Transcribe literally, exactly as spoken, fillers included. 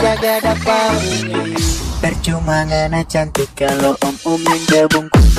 jaga dapat. Percuma ngana cantik kalau om-om yang gabung.